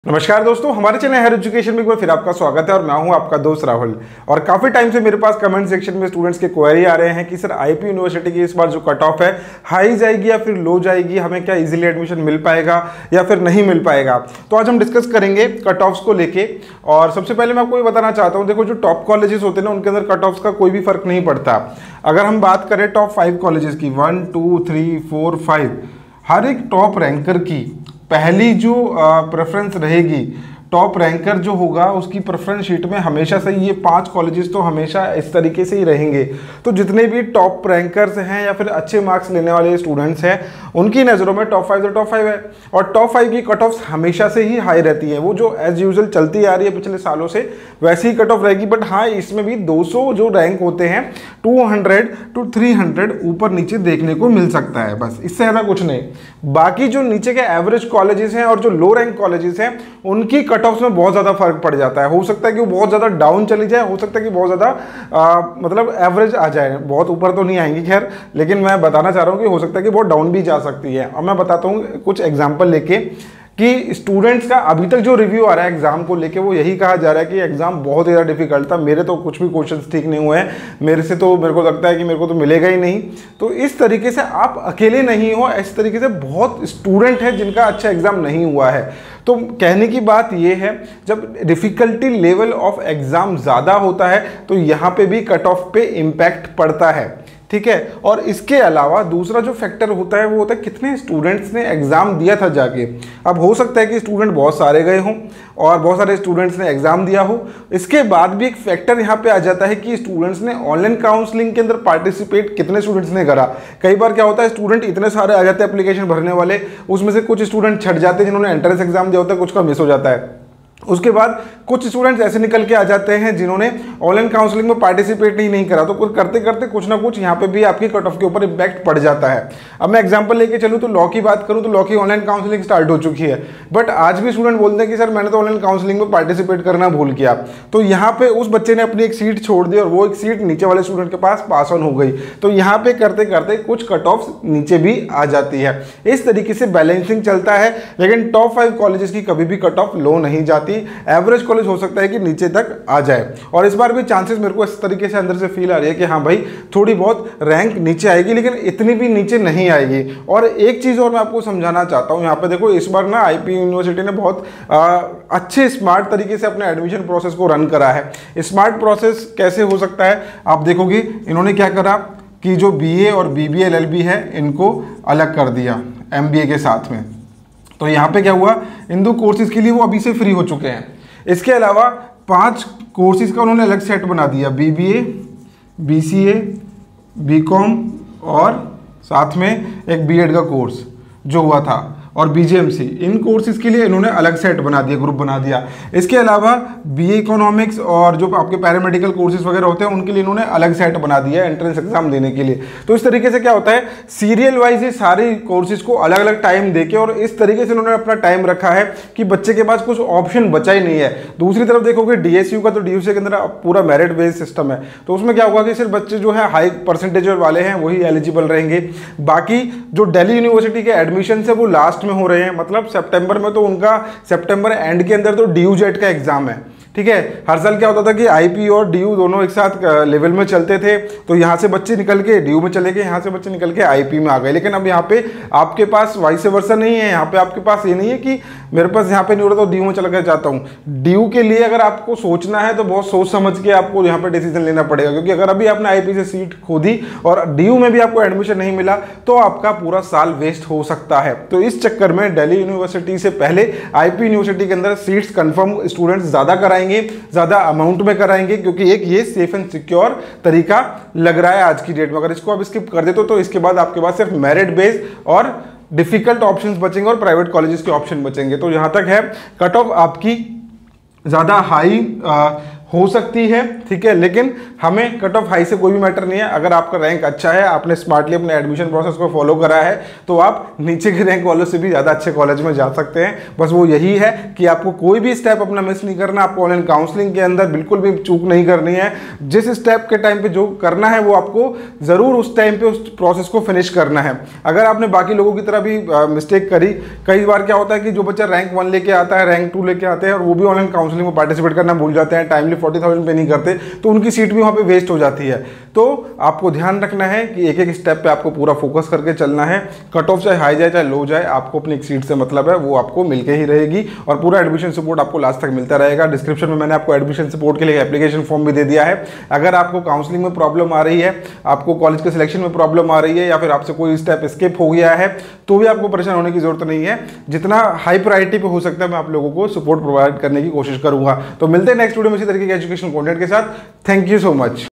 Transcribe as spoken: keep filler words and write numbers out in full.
नमस्कार दोस्तों, हमारे चैनल हायर एजुकेशन में एक बार फिर आपका स्वागत है और मैं हूं आपका दोस्त राहुल। और काफ़ी टाइम से मेरे पास कमेंट सेक्शन में स्टूडेंट्स के क्वेरी आ रहे हैं कि सर आईपी यूनिवर्सिटी की इस बार जो कट ऑफ है हाई जाएगी या फिर लो जाएगी, हमें क्या इजीली एडमिशन मिल पाएगा या फिर नहीं मिल पाएगा। तो आज हम डिस्कस करेंगे कट ऑफ्स को लेके। और सबसे पहले मैं आपको ये बताना चाहता हूँ, देखो जो टॉप कॉलेजेस होते हैं ना उनके अंदर कट ऑफ्स का कोई भी फर्क नहीं पड़ता। अगर हम बात करें टॉप फाइव कॉलेजेस की, one two three four five, हर एक टॉप रैंकर की पहली जो प्रेफरेंस रहेगी, टॉप रैंकर जो होगा उसकी प्रेफरेंस शीट में हमेशा से ये पांच कॉलेजेस तो हमेशा इस तरीके से ही रहेंगे। तो जितने भी टॉप रैंकर्स हैं या फिर अच्छे मार्क्स लेने वाले स्टूडेंट्स हैं उनकी नज़रों में टॉप फाइव तो टॉप फाइव है। और टॉप फाइव की कट ऑफ्स हमेशा से ही हाई रहती हैं, वो जो एज यूजुअल चलती आ रही है पिछले सालों से वैसी ही कट ऑफ रहेगी। बट हाँ, इसमें भी दो सौ जो रैंक होते हैं two hundred two three hundred ऊपर नीचे देखने को मिल सकता है, बस इससे ज़्यादा कुछ नहीं। बाकी जो नीचे के एवरेज कॉलेजेस हैं और जो लो रैंक कॉलेजेस हैं उनकी कट ऑफ्स में बहुत ज़्यादा फर्क पड़ जाता है। हो सकता है कि वो बहुत ज़्यादा डाउन चली जाए, हो सकता है कि बहुत ज़्यादा मतलब एवरेज आ जाए, बहुत ऊपर तो नहीं आएंगी खैर, लेकिन मैं बताना चाह रहा हूँ कि हो सकता है कि बहुत डाउन भी जा सकती है। और मैं बताता हूँ कुछ एग्जाम्पल लेके कि स्टूडेंट्स का अभी तक जो रिव्यू आ रहा है एग्जाम को लेके वो यही कहा जा रहा है कि एग्जाम बहुत ज़्यादा डिफिकल्ट था, मेरे तो कुछ भी क्वेश्चंस ठीक नहीं हुए हैं, मेरे से तो मेरे को लगता है कि मेरे को तो मिलेगा ही नहीं। तो इस तरीके से आप अकेले नहीं हो, इस तरीके से बहुत स्टूडेंट हैं जिनका अच्छा एग्जाम नहीं हुआ है। तो कहने की बात यह है, जब डिफिकल्टी लेवल ऑफ एग्जाम ज़्यादा होता है तो यहाँ पे भी कट ऑफ पे इम्पैक्ट पड़ता है, ठीक है। और इसके अलावा दूसरा जो फैक्टर होता है वो होता है कितने स्टूडेंट्स ने एग्जाम दिया था जाके। अब हो सकता है कि स्टूडेंट बहुत सारे गए हों और बहुत सारे स्टूडेंट्स ने एग्जाम दिया हो। इसके बाद भी एक फैक्टर यहाँ पे आ जाता है कि स्टूडेंट्स ने ऑनलाइन काउंसलिंग के अंदर पार्टिसिपेट कितने स्टूडेंट्स ने करा। कई बार क्या होता है, स्टूडेंट इतने सारे आ जाते हैं एप्लीकेशन भरने वाले, उसमें से कुछ स्टूडेंट छट जाते हैं जिन्होंने एंट्रेंस एग्जाम दिया होता है, कुछ का मिस हो जाता है। उसके बाद कुछ स्टूडेंट्स ऐसे निकल के आ जाते हैं जिन्होंने ऑनलाइन काउंसलिंग में पार्टिसिपेट ही नहीं करा। तो कुछ करते करते कुछ ना कुछ यहाँ पे भी आपकी कट ऑफ के ऊपर इम्पैक्ट पड़ जाता है। अब मैं एग्जांपल लेके चलूँ तो लॉ की बात करूँ तो लॉ की ऑनलाइन काउंसलिंग स्टार्ट हो चुकी है, बट आज भी स्टूडेंट बोलते हैं कि सर मैंने तो ऑनलाइन काउंसलिंग में पार्टिसिपेट करना भूल गया। तो यहाँ पे उस बच्चे ने अपनी एक सीट छोड़ दी और वो एक सीट नीचे वाले स्टूडेंट के पास पास ऑन हो गई। तो यहाँ पे करते करते कुछ कट ऑफ नीचे भी आ जाती है। इस तरीके से बैलेंसिंग चलता है, लेकिन टॉप फाइव कॉलेजेस की कभी भी कट ऑफ लो नहीं जाती। एवरेज कॉलेज हो सकता है कि नीचे तक आ जाए। और इस बार भी चांसेस मेरे को इस तरीके से अंदर से फील आ रही है कि हाँ भाई थोड़ी बहुत रैंक नीचे आएगी, लेकिन इतनी भी नीचे नहीं आएगी। और एक चीज़ और मैं आपको समझाना चाहता हूँ यहाँ पे, देखो इस बार ना आईपी यूनिवर्सिटी ने बहुत आ, अच्छे स्मार्ट तरीके से अपने एडमिशन प्रोसेस को रन करा है। स्मार्ट प्रोसेस कैसे हो सकता है आप देखोगे, इन्होंने क्या करा कि जो बीए और बीबीए एलएलबी है इनको अलग कर दिया एमबीए के साथ में। तो यहाँ पे क्या हुआ, इन दो कोर्सेज के लिए वो अभी से फ्री हो चुके हैं। इसके अलावा पांच कोर्सेज का उन्होंने अलग सेट बना दिया, बीबीए, बीसीए, बीकॉम और साथ में एक बीएड का कोर्स जो हुआ था और बीजेएमसी। इन कोर्सेज के लिए इन्होंने अलग सेट बना दिया, ग्रुप बना दिया। इसके अलावा बीए इकोनॉमिक्स और जो आपके पैरामेडिकल कोर्सेज वगैरह होते हैं उनके लिए इन्होंने अलग सेट बना दिया एंट्रेंस एग्जाम देने के लिए। तो इस तरीके से क्या होता है, सीरियल वाइज ये सारे कोर्सेज को अलग अलग टाइम देके और इस तरीके से इन्होंने अपना टाइम रखा है कि बच्चे के पास कुछ ऑप्शन बचा ही नहीं है। दूसरी तरफ देखोगे डीएसयू का, तो डीएसयू के अंदर पूरा मेरिट बेस्ड सिस्टम है। तो उसमें क्या होगा कि सिर्फ बच्चे जो है हाई परसेंटेज वाले हैं वही एलिजिबल रहेंगे। बाकी जो दिल्ली यूनिवर्सिटी के एडमिशन है वो लास्ट में हो रहे हैं, मतलब सितंबर में, तो उनका सितंबर एंड के अंदर तो डीयू जेट का एग्जाम है, ठीक है। हर साल क्या होता था कि आईपी और डीयू दोनों एक साथ लेवल में चलते थे, तो यहाँ से बच्चे निकल के डीयू में चले गए, यहाँ से बच्चे निकल के आईपी में आ गए। लेकिन अब यहाँ पे आपके पास वाइस वर्सा नहीं है, यहाँ पे आपके पास ये नहीं है कि मेरे पास यहाँ पे नहीं हो रहा तो डीयू में चला कर जाता हूँ। डीयू के लिए अगर आपको सोचना है तो बहुत सोच समझ के आपको यहाँ पे डिसीजन लेना पड़ेगा, क्योंकि अगर अभी आपने आईपी से सीट खो दी और डीयू में भी आपको एडमिशन नहीं मिला तो आपका पूरा साल वेस्ट हो सकता है। तो इस चक्कर में दिल्ली यूनिवर्सिटी से पहले आईपी यूनिवर्सिटी के अंदर सीट्स कंफर्म स्टूडेंट्स ज्यादा कराएंगे, ज्यादा अमाउंट में कराएंगे, क्योंकि एक ये सेफ एंड सिक्योर तरीका लग रहा है आज की डेट में। अगर इसको आप स्किप कर देते हो तो इसके बाद आपके पास सिर्फ मेरिट बेस्ड और डिफिकल्ट ऑप्शंस बचेंगे और प्राइवेट कॉलेजेस के ऑप्शन बचेंगे। तो यहाँ तक है कट ऑफ आपकी ज़्यादा हाई हो सकती है, ठीक है, लेकिन हमें कट ऑफ हाई से कोई भी मैटर नहीं है। अगर आपका रैंक अच्छा है, आपने स्मार्टली अपने एडमिशन प्रोसेस को फॉलो करा है, तो आप नीचे के रैंक वालों से भी ज़्यादा अच्छे कॉलेज में जा सकते हैं। बस वो यही है कि आपको कोई भी स्टेप अपना मिस नहीं करना, आपको ऑनलाइन काउंसलिंग के अंदर बिल्कुल भी चूक नहीं करनी है। जिस स्टेप के टाइम पे जो करना है वो आपको ज़रूर उस टाइम पे उस प्रोसेस को फिनिश करना है। अगर आपने बाकी लोगों की तरह भी मिस्टेक करी, कई बार क्या होता है कि जो बच्चा रैंक वन लेके आता है, रैंक टू लेके आते हैं और वो भी ऑनलाइन काउंसलिंग में पार्टिसिपेट करना भूल जाते हैं, टाइमली फोर्टी थाउजेंड पे नहीं करते, तो उनकी सीट भी वहाँ पे वेस्ट हो जाती है। तो आपको ध्यान रखना है कि एक एक स्टेप पे आपको पूरा फोकस करके चलना है। कट ऑफ चाहे हाई जाए चाहे लो जाए, आपको अपनी एक सीट से मतलब है, वो आपको मिलके ही रहेगी और पूरा एडमिशन सपोर्ट आपको लास्ट तक मिलता रहेगा। डिस्क्रिप्शन में मैंने आपको एडमिशन सपोर्ट के लिए एप्लीकेशन फॉर्म भी दे दिया है। अगर आपको काउंसलिंग में प्रॉब्लम आ रही है, आपको कॉलेज के सिलेक्शन में प्रॉब्लम आ रही है, या फिर आपसे कोई स्टेप स्किप हो गया है, तो भी आपको परेशान होने की जरूरत नहीं है। जितना हाई प्रायोरिटी पे हो सकता है मैं आप लोगों को सपोर्ट प्रोवाइड करने की कोशिश करूंगा। तो मिलते हैं नेक्स्ट वीडियो में इसी तरीके के एजुकेशन कंटेंट के साथ। Thank you so much.